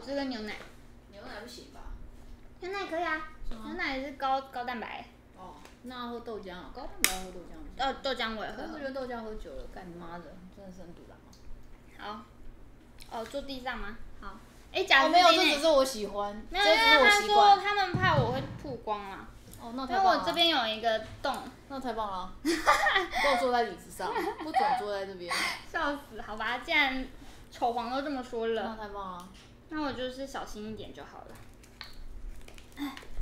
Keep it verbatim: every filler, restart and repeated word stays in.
汁跟牛奶。 牛奶不行吧？ 牛奶可以啊，牛奶是高高蛋白。 哦，那喝豆浆啊，高蛋白喝豆浆。 哦，豆浆我也喝。 我觉得豆浆喝久了，干你妈的，真的是很堵然好。哦，坐地上吗？好。哎，假哦，没有，这只是我喜欢， 没有， 这只是我他习惯。 说他们怕我会曝光啊。 哦，那太棒了。因为我这边有一个洞。 那太棒了。给我坐在椅子上，不准坐在这边。 笑死，好吧，既然丑黄都这么说了。 那太棒了。 那我就是小心一点就好了。哎。